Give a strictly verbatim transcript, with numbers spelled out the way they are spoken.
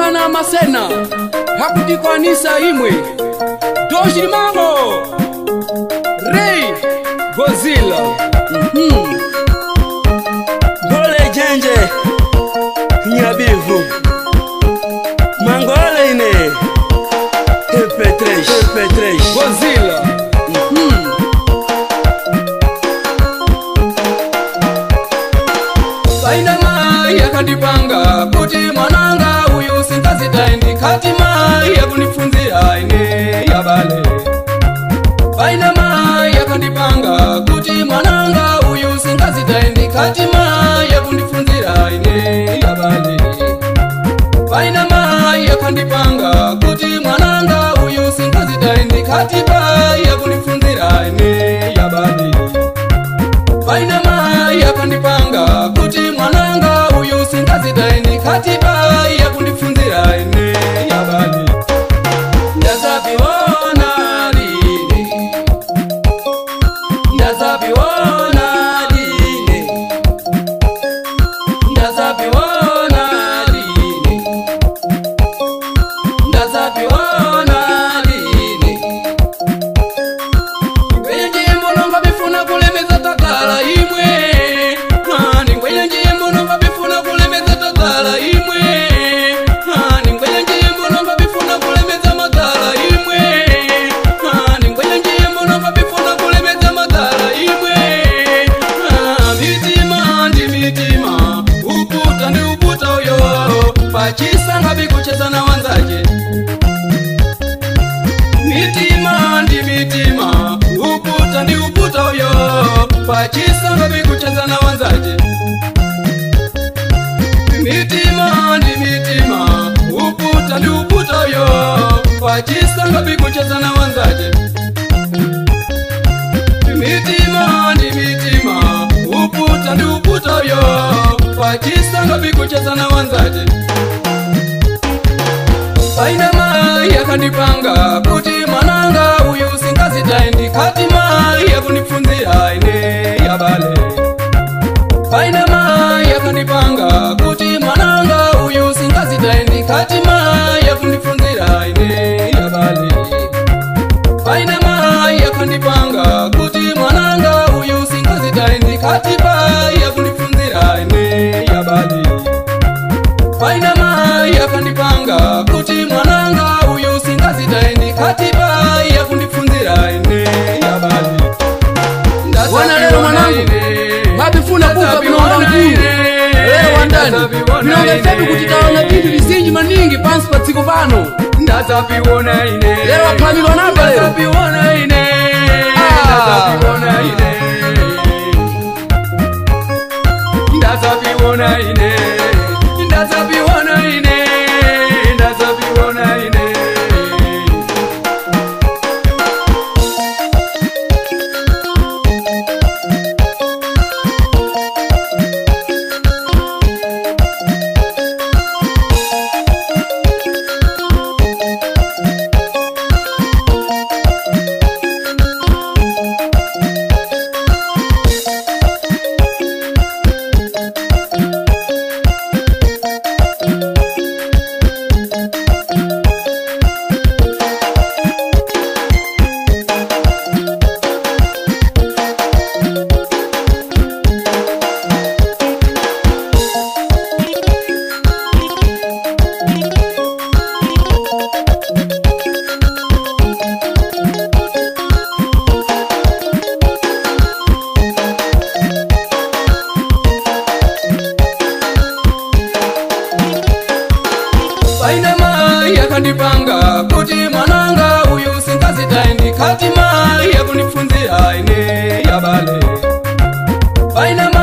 mwana Masena hakudikwanisa imwe Doji Mango Ray Godzilla mhm Bole Jenje Nyabivu Mangole ine Epetresh Epetresh Godzilla mhm Baina mai yakandipanga kuti mwananga uyu singazitaendi kati mai yakunifunzira ine yabale Baina mai yakandipanga kuti mwananga uyu singazitaendi kati mai yakunifunzira ine yabale Baina mai yakandipanga kuti mwananga uyu singazitaendi kati mai yakunifunzira ine yabale Baina mai yakandipanga kuti mwananga uyu singazitaendi kati mai yakunifunzira ine yabale Ndazaviona lini Ndazaviona lini Ndazaviona lini Ndazaviona lini Kwenye njimbo nonga bifuna kulemeza takala imwe Nani kwenye njimbo nonga bifuna kulemeza takala imwe Nani kwenye njimbo nonga bifuna kulemeza makala imwe Nani kwenye njimbo nonga bifuna kulemeza makala imwe Mitima ndi mitima Uputa ndi uputa uyo Pachisanga bikucheza na wanzaje Mitima ndi mitima Uputa ndi uputa uyo Pachisanga bikucheza na wanzaje Mitima ndi mitima Uputa ndi uputa uyo Pachisanga bikucheza na wanzaje Mitima ndi mitima Uputa ndi uputa uyo Pachisanga bikucheza na wanzaje Baina mai yakandipanga kuti mwananga uyu singazitaendi kati mai yakunifunzira ine yabale Baina mai yakandipanga kuti mwananga uyu singazitaendi kati mai yakunifunzira ine yabale Baina mai yakandipanga kuti mwananga uyu singazitaendi kati mai yakunifunzira ine yabale Baina mai yakandipanga kuti mwananga uyu singazitaendi kati mai yakunifunzira ine yabale Wana lero mwanangu Mabifuna kuka binonga mkuru Lero wandani Binonga ifebi kutitaona vitu visinji maningi Pansi patiko pano Ndazaviona ine Lero wakamilwa napa lero Ndazaviona ine Ndazaviona ine Ndazaviona ine Ndazaviona ine Ndazaviona ine Baina mai yakandipanga kuti mwananga uyu singazitaendi kati mai yakunifunzira ine yabale Baina